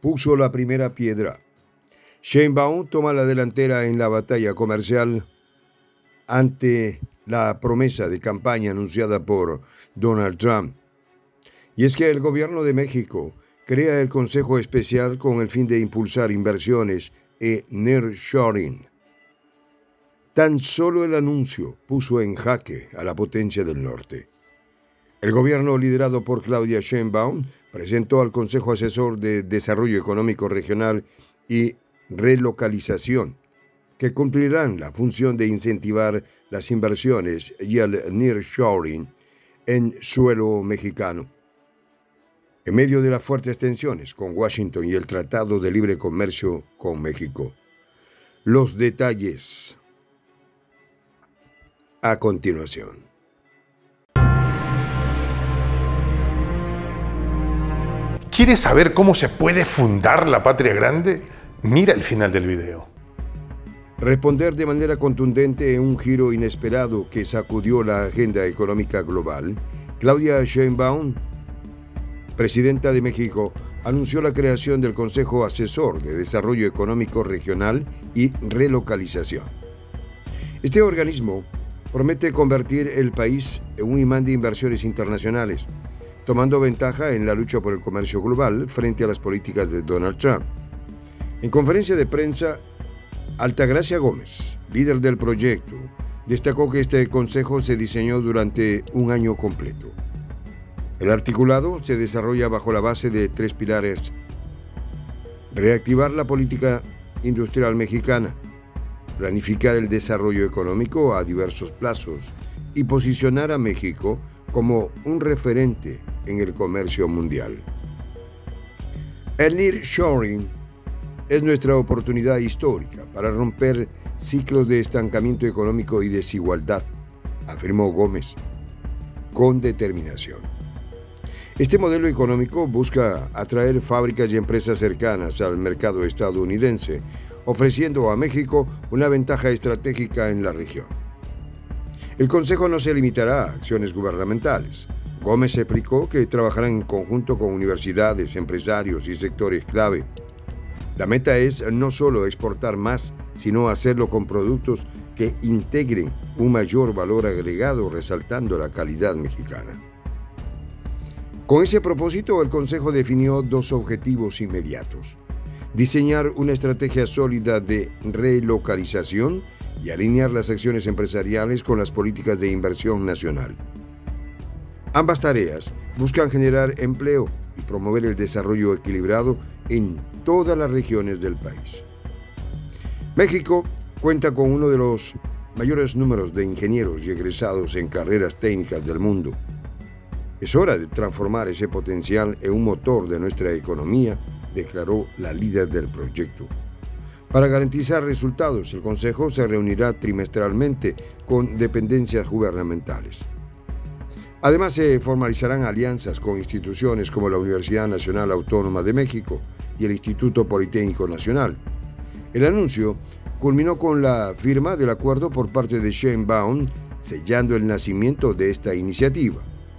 puso la primera piedra. Sheinbaum toma la delantera en la batalla comercial ante la promesa de campaña anunciada por Donald Trump. Y es que el gobierno de México crea el Consejo Especial con el fin de impulsar inversiones e nearshoring. Tan solo el anuncio puso en jaque a la potencia del norte. El gobierno liderado por Claudia Sheinbaum presentó al Consejo Asesor de Desarrollo Económico Regional y Relocalización, que cumplirán la función de incentivar las inversiones y el nearshoring en suelo mexicano. En medio de las fuertes tensiones con Washington y el Tratado de Libre Comercio con México. Los detalles a continuación. ¿Quieres saber cómo se puede fundar la patria grande? Mira el final del video. Responder de manera contundente en un giro inesperado que sacudió la agenda económica global, Claudia Sheinbaum, presidenta de México, anunció la creación del Consejo Asesor de Desarrollo Económico Regional y Relocalización. Este organismo promete convertir el país en un imán de inversiones internacionales, tomando ventaja en la lucha por el comercio global frente a las políticas de Donald Trump. En conferencia de prensa, Altagracia Gómez, líder del proyecto, destacó que este consejo se diseñó durante un año completo. El articulado se desarrolla bajo la base de 3 pilares: reactivar la política industrial mexicana, planificar el desarrollo económico a diversos plazos y posicionar a México como un referente en el comercio mundial. El nearshoring es nuestra oportunidad histórica para romper ciclos de estancamiento económico y desigualdad, afirmó Gómez, con determinación. Este modelo económico busca atraer fábricas y empresas cercanas al mercado estadounidense, ofreciendo a México una ventaja estratégica en la región. El Consejo no se limitará a acciones gubernamentales. Gómez explicó que trabajará en conjunto con universidades, empresarios y sectores clave. La meta es no solo exportar más, sino hacerlo con productos que integren un mayor valor agregado, resaltando la calidad mexicana. Con ese propósito, el Consejo definió 2 objetivos inmediatos: diseñar una estrategia sólida de relocalización y alinear las acciones empresariales con las políticas de inversión nacional. Ambas tareas buscan generar empleo y promover el desarrollo equilibrado en todas las regiones del país. México cuenta con uno de los mayores números de ingenieros y egresados en carreras técnicas del mundo. Es hora de transformar ese potencial en un motor de nuestra economía, declaró la líder del proyecto. Para garantizar resultados, el Consejo se reunirá trimestralmente con dependencias gubernamentales. Además, se formalizarán alianzas con instituciones como la Universidad Nacional Autónoma de México y el Instituto Politécnico Nacional. El anuncio culminó con la firma del acuerdo por parte de Sheinbaum, sellando el nacimiento de esta iniciativa.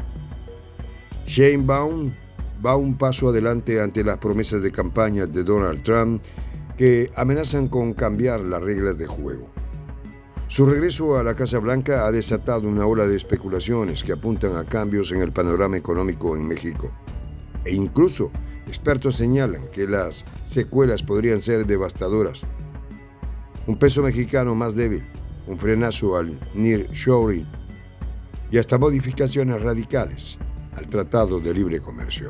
Sheinbaum va un paso adelante ante las promesas de campaña de Donald Trump, que amenazan con cambiar las reglas de juego. Su regreso a la Casa Blanca ha desatado una ola de especulaciones que apuntan a cambios en el panorama económico en México. E incluso expertos señalan que las secuelas podrían ser devastadoras. Un peso mexicano más débil, un frenazo al nearshoring y hasta modificaciones radicales al Tratado de Libre Comercio.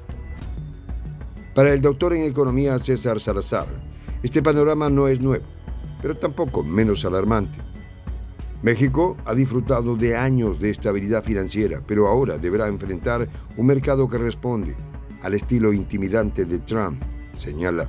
Para el doctor en economía César Salazar, este panorama no es nuevo, pero tampoco menos alarmante. México ha disfrutado de años de estabilidad financiera, pero ahora deberá enfrentar un mercado que responde al estilo intimidante de Trump, señala.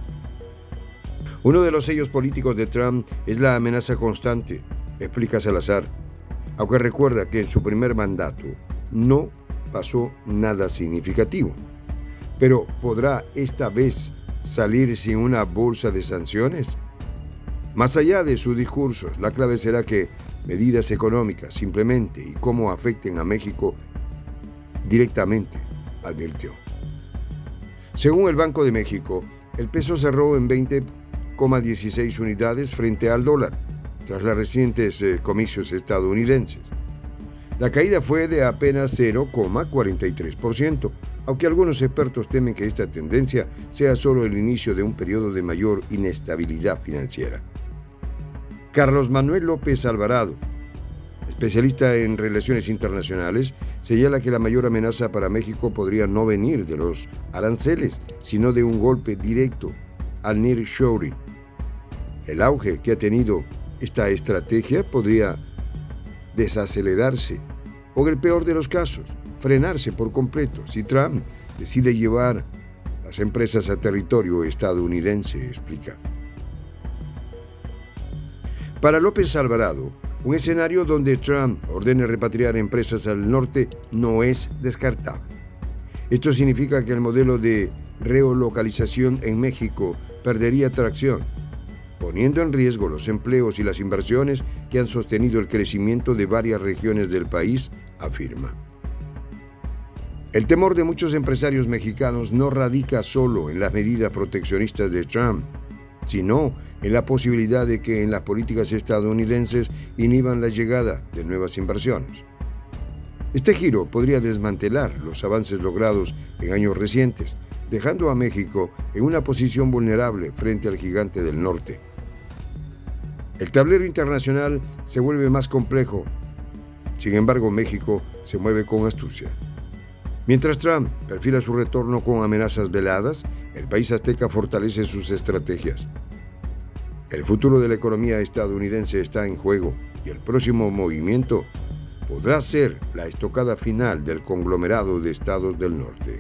Uno de los sellos políticos de Trump es la amenaza constante, explica Salazar, aunque recuerda que en su primer mandato no pasó nada significativo. Pero ¿podrá esta vez salir sin una bolsa de sanciones? Más allá de sus discursos, la clave será que medidas económicas simplemente y cómo afecten a México directamente, advirtió. Según el Banco de México, el peso cerró en 20,16 unidades frente al dólar, tras los recientes comicios estadounidenses. La caída fue de apenas 0,43%, aunque algunos expertos temen que esta tendencia sea solo el inicio de un periodo de mayor inestabilidad financiera. Carlos Manuel López Alvarado, especialista en relaciones internacionales, señala que la mayor amenaza para México podría no venir de los aranceles, sino de un golpe directo al nearshoring. El auge que ha tenido esta estrategia podría desacelerarse o, en el peor de los casos, frenarse por completo si Trump decide llevar las empresas a territorio estadounidense, explica. Para López Alvarado, un escenario donde Trump ordene repatriar empresas al norte no es descartable. Esto significa que el modelo de relocalización en México perdería tracción, poniendo en riesgo los empleos y las inversiones que han sostenido el crecimiento de varias regiones del país, afirma. El temor de muchos empresarios mexicanos no radica solo en las medidas proteccionistas de Trump, sino en la posibilidad de que en las políticas estadounidenses inhiban la llegada de nuevas inversiones. Este giro podría desmantelar los avances logrados en años recientes, dejando a México en una posición vulnerable frente al gigante del norte. El tablero internacional se vuelve más complejo. Sin embargo, México se mueve con astucia. Mientras Trump perfila su retorno con amenazas veladas, el país azteca fortalece sus estrategias. El futuro de la economía estadounidense está en juego y el próximo movimiento podrá ser la estocada final del conglomerado de estados del norte.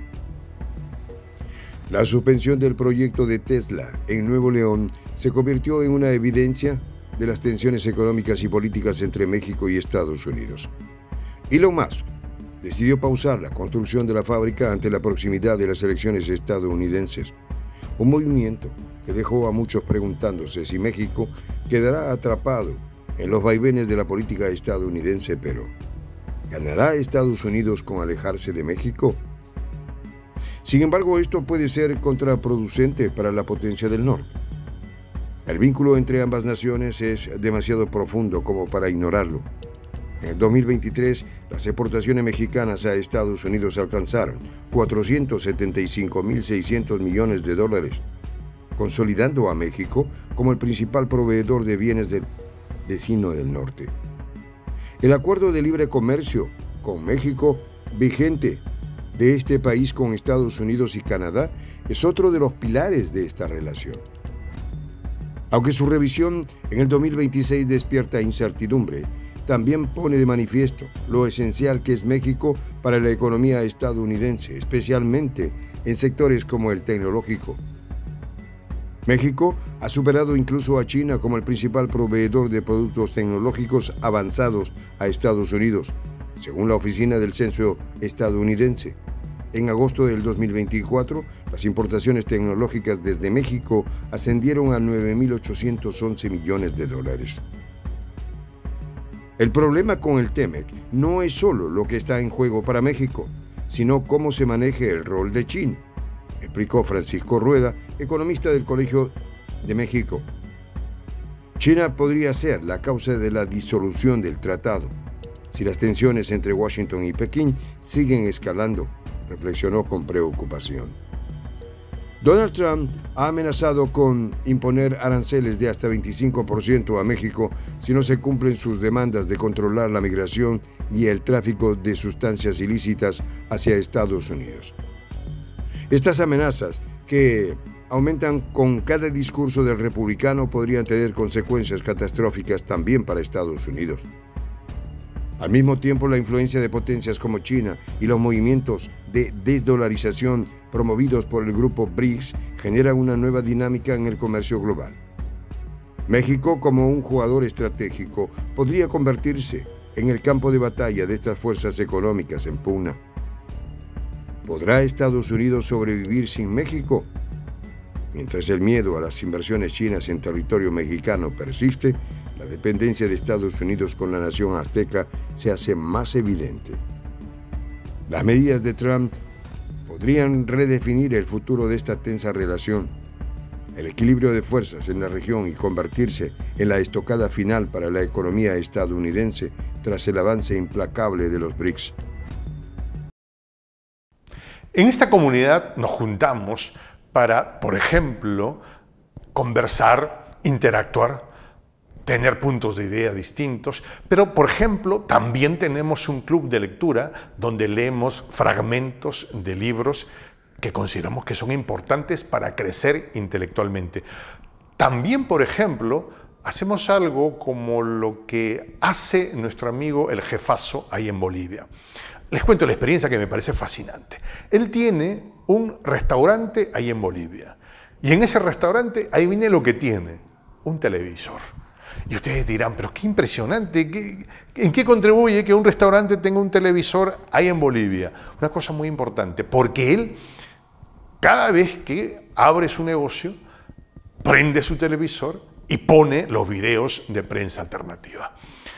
La suspensión del proyecto de Tesla en Nuevo León se convirtió en una evidencia de las tensiones económicas y políticas entre México y Estados Unidos. Elon Musk decidió pausar la construcción de la fábrica ante la proximidad de las elecciones estadounidenses, un movimiento que dejó a muchos preguntándose si México quedará atrapado en los vaivenes de la política estadounidense, pero ¿ganará Estados Unidos con alejarse de México? Sin embargo, esto puede ser contraproducente para la potencia del norte. El vínculo entre ambas naciones es demasiado profundo como para ignorarlo. En el 2023, las exportaciones mexicanas a Estados Unidos alcanzaron 475.600 millones de dólares, consolidando a México como el principal proveedor de bienes del vecino del norte. El acuerdo de libre comercio con México, vigente de este país con Estados Unidos y Canadá, es otro de los pilares de esta relación. Aunque su revisión en el 2026 despierta incertidumbre, también pone de manifiesto lo esencial que es México para la economía estadounidense, especialmente en sectores como el tecnológico. México ha superado incluso a China como el principal proveedor de productos tecnológicos avanzados a Estados Unidos, según la Oficina del Censo estadounidense. En agosto del 2024, las importaciones tecnológicas desde México ascendieron a 9.811 millones de dólares. El problema con el TEMEC no es solo lo que está en juego para México, sino cómo se maneje el rol de China, explicó Francisco Rueda, economista del Colegio de México. China podría ser la causa de la disolución del tratado si las tensiones entre Washington y Pekín siguen escalando, reflexionó con preocupación. Donald Trump ha amenazado con imponer aranceles de hasta 25% a México si no se cumplen sus demandas de controlar la migración y el tráfico de sustancias ilícitas hacia Estados Unidos. Estas amenazas, que aumentan con cada discurso del republicano, podrían tener consecuencias catastróficas también para Estados Unidos. Al mismo tiempo, la influencia de potencias como China y los movimientos de desdolarización promovidos por el grupo BRICS generan una nueva dinámica en el comercio global. México, como un jugador estratégico, podría convertirse en el campo de batalla de estas fuerzas económicas en pugna. ¿Podrá Estados Unidos sobrevivir sin México? Mientras el miedo a las inversiones chinas en territorio mexicano persiste, la dependencia de Estados Unidos con la nación azteca se hace más evidente. Las medidas de Trump podrían redefinir el futuro de esta tensa relación, el equilibrio de fuerzas en la región y convertirse en la estocada final para la economía estadounidense tras el avance implacable de los BRICS. En esta comunidad nos juntamos para, por ejemplo, conversar, interactuar, tener puntos de idea distintos, pero, por ejemplo, también tenemos un club de lectura donde leemos fragmentos de libros que consideramos que son importantes para crecer intelectualmente. También, por ejemplo, hacemos algo como lo que hace nuestro amigo el jefazo ahí en Bolivia. Les cuento la experiencia que me parece fascinante. Él tiene un restaurante ahí en Bolivia y en ese restaurante, ahí viene lo que tiene, un televisor. Y ustedes dirán, pero qué impresionante, ¿en qué contribuye que un restaurante tenga un televisor ahí en Bolivia? Una cosa muy importante, porque él, cada vez que abre su negocio, prende su televisor y pone los videos de prensa alternativa.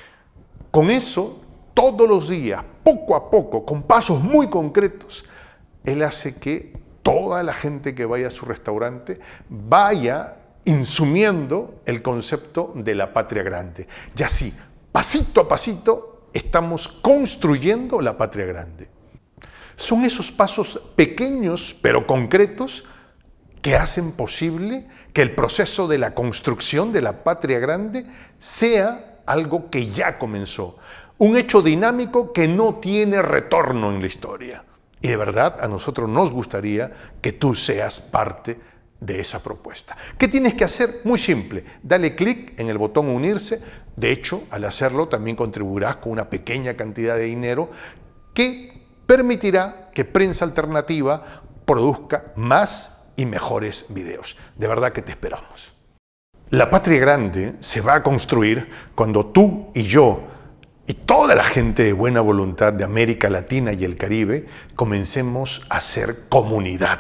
Con eso, todos los días, poco a poco, con pasos muy concretos, él hace que toda la gente que vaya a su restaurante vaya insumiendo el concepto de la patria grande. Y así, pasito a pasito, estamos construyendo la patria grande. Son esos pasos pequeños pero concretos que hacen posible que el proceso de la construcción de la patria grande sea algo que ya comenzó. Un hecho dinámico que no tiene retorno en la historia. Y de verdad a nosotros nos gustaría que tú seas parte de esa propuesta. ¿Qué tienes que hacer? Muy simple. Dale clic en el botón unirse. De hecho, al hacerlo también contribuirás con una pequeña cantidad de dinero que permitirá que Prensa Alternativa produzca más y mejores videos. De verdad que te esperamos. La patria grande se va a construir cuando tú y yo y toda la gente de buena voluntad de América Latina y el Caribe comencemos a ser comunidad.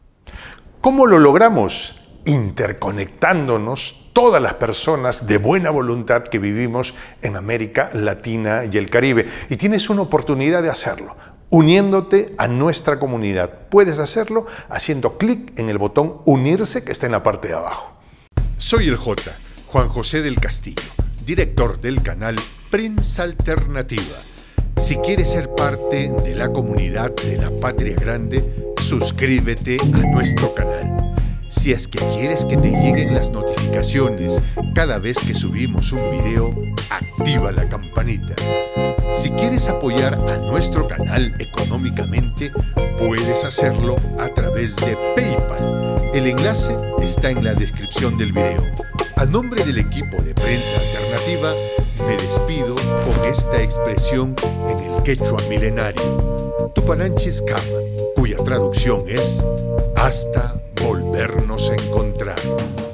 ¿Cómo lo logramos? Interconectándonos todas las personas de buena voluntad que vivimos en América Latina y el Caribe. Y tienes una oportunidad de hacerlo, uniéndote a nuestra comunidad. Puedes hacerlo haciendo clic en el botón unirse que está en la parte de abajo. Soy el J, Juan José del Castillo, director del canal Prensa Alternativa. Si quieres ser parte de la comunidad de la Patria Grande, suscríbete a nuestro canal. Si es que quieres que te lleguen las notificaciones cada vez que subimos un video, activa la campanita. Si quieres apoyar a nuestro canal económicamente, puedes hacerlo a través de PayPal. El enlace está en la descripción del video. A nombre del equipo de Prensa Alternativa, me despido con esta expresión en el quechua milenario, Tupananchis Kama, cuya traducción es hasta volvernos a encontrar.